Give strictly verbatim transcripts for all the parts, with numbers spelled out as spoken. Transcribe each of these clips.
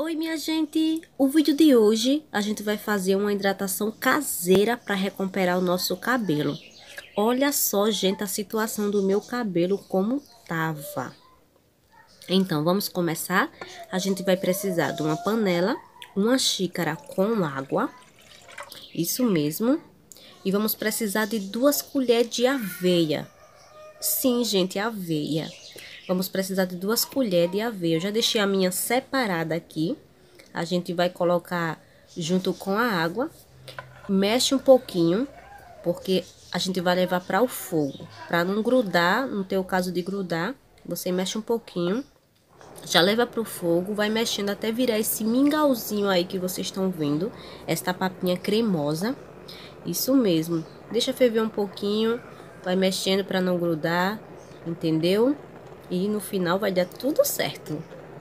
Oi, minha gente! O vídeo de hoje a gente vai fazer uma hidratação caseira para recuperar o nosso cabelo. Olha só, gente, a situação do meu cabelo como tava. Então, vamos começar? A gente vai precisar de uma panela, uma xícara com água, isso mesmo. E vamos precisar de duas colheres de aveia. Sim, gente, aveia. Vamos precisar de duas colheres de aveia. Eu já deixei a minha separada aqui. A gente vai colocar junto com a água. Mexe um pouquinho, porque a gente vai levar para o fogo. Para não grudar, no teu caso de grudar, você mexe um pouquinho. Já leva para o fogo, vai mexendo até virar esse mingauzinho aí que vocês estão vendo. Esta papinha cremosa. Isso mesmo. Deixa ferver um pouquinho, vai mexendo para não grudar, entendeu? E no final vai dar tudo certo.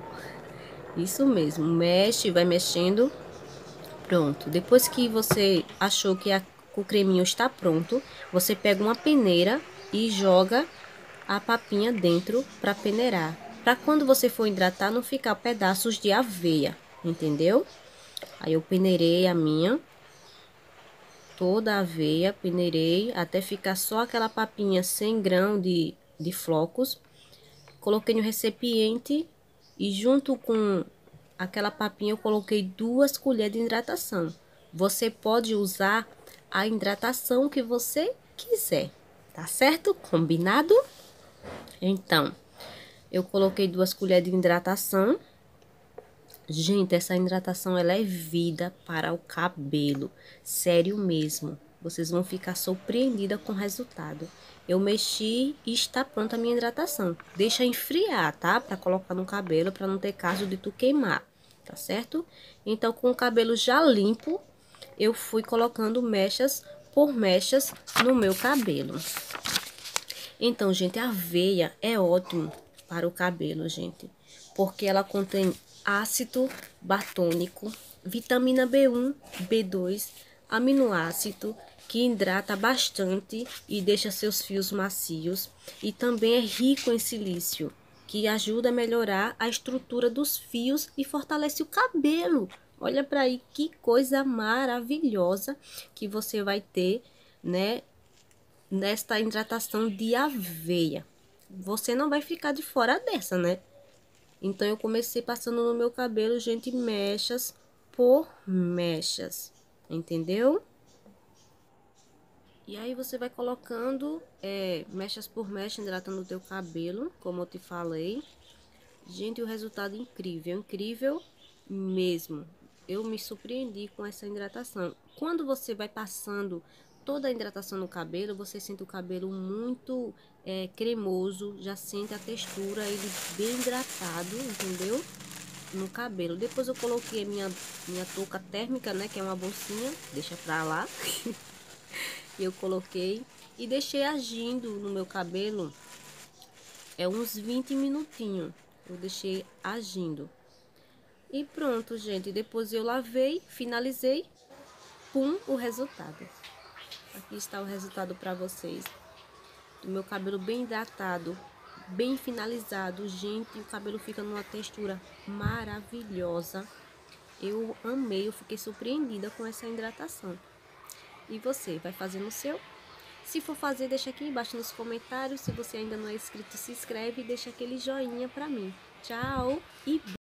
Isso mesmo, mexe, vai mexendo. Pronto. Depois que você achou que a, o creminho está pronto, você pega uma peneira e joga a papinha dentro para peneirar. Para quando você for hidratar, não ficar pedaços de aveia, entendeu? Aí eu peneirei a minha, toda a aveia, peneirei até ficar só aquela papinha sem grão de, de flocos. Coloquei no recipiente e junto com aquela papinha eu coloquei duas colheres de hidratação. Você pode usar a hidratação que você quiser, tá certo? Combinado? Então, eu coloquei duas colheres de hidratação. Gente, essa hidratação ela é vida para o cabelo, sério mesmo. Vocês vão ficar surpreendidas com o resultado. Eu mexi e está pronta a minha hidratação. Deixa esfriar, tá? Para colocar no cabelo, para não ter caso de tu queimar, tá certo? Então, com o cabelo já limpo, eu fui colocando mechas por mechas no meu cabelo. Então, gente, a aveia é ótimo para o cabelo, gente, porque ela contém ácido batônico, vitamina B um, B dois, aminoácido, que hidrata bastante e deixa seus fios macios. E também é rico em silício, que ajuda a melhorar a estrutura dos fios e fortalece o cabelo. Olha para aí que coisa maravilhosa que você vai ter, né, nesta hidratação de aveia. Você não vai ficar de fora dessa, né? Então, eu comecei passando no meu cabelo, gente, mechas por mechas, entendeu? E aí, você vai colocando é, mechas por mecha, hidratando o teu cabelo, como eu te falei. Gente, o resultado é incrível, incrível mesmo. Eu me surpreendi com essa hidratação. Quando você vai passando toda a hidratação no cabelo, você sente o cabelo muito é, cremoso, já sente a textura, ele bem hidratado, entendeu? No cabelo. Depois eu coloquei minha, minha touca térmica, né, que é uma bolsinha, deixa pra lá. Eu coloquei e deixei agindo no meu cabelo é uns vinte minutinhos. Eu deixei agindo. E pronto, gente. Depois eu lavei, finalizei. Pum, o resultado. Aqui está o resultado para vocês. Do meu cabelo bem hidratado, bem finalizado. Gente, o cabelo fica numa textura maravilhosa. Eu amei, eu fiquei surpreendida com essa hidratação. E você, vai fazer no seu? Se for fazer, deixa aqui embaixo nos comentários. Se você ainda não é inscrito, se inscreve e deixa aquele joinha para mim. Tchau e